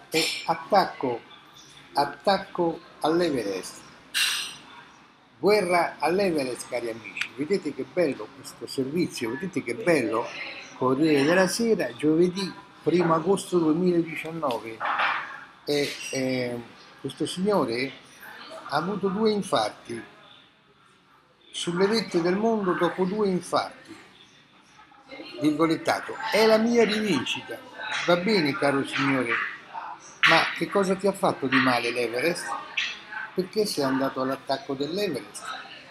e attacco all'Everest. Guerra all'Everest, cari amici. Vedete che bello questo servizio, vedete che bello. Corriere della Sera, giovedì 1 agosto 2019. Questo signore ha avuto 2 infarti. Sulle vette del mondo dopo 2 infarti. Virgolettato. È la mia rivincita. Va bene, caro signore, ma che cosa ti ha fatto di male l'Everest? Perché sei andato all'attacco dell'Everest?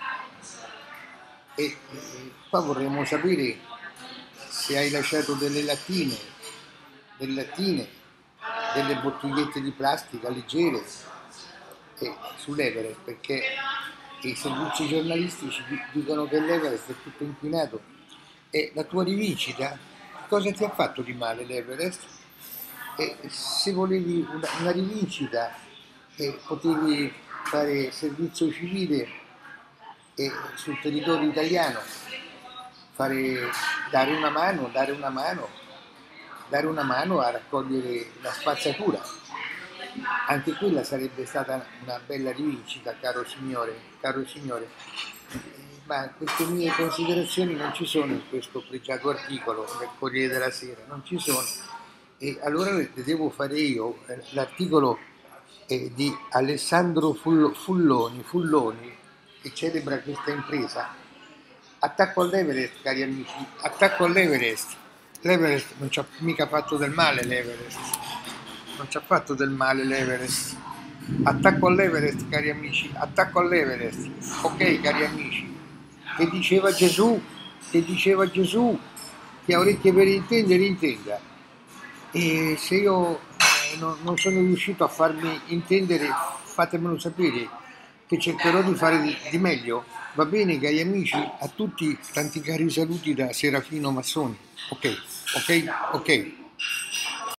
E qua vorremmo sapere se hai lasciato delle lattine, delle bottigliette di plastica leggere sull'Everest, perché i servizi giornalistici dicono che l'Everest è tutto inquinato. E la tua rivincita, cosa ti ha fatto di male l'Everest? E se volevi una rivincita potevi fare servizio civile sul territorio italiano, fare, dare una mano a raccogliere la spazzatura. Anche quella sarebbe stata una bella rivincita, caro signore. Ma queste mie considerazioni non ci sono in questo pregiato articolo del Corriere della Sera, non ci sono. E allora le devo fare io. L'articolo è di Alessandro Fulloni, che celebra questa impresa. Attacco all'Everest, cari amici, attacco all'Everest. L'Everest non ci ha mica fatto del male, l'Everest. Non ci ha fatto del male l'Everest. Attacco all'Everest, cari amici, attacco all'Everest. Ok, cari amici. Che diceva Gesù, che diceva Gesù, che ha orecchie per intendere, intenda. E se io non sono riuscito a farmi intendere, fatemelo sapere, che cercherò di fare di meglio. Va bene, cari amici, a tutti tanti cari saluti da Serafino Massoni. Ok, ok, ok.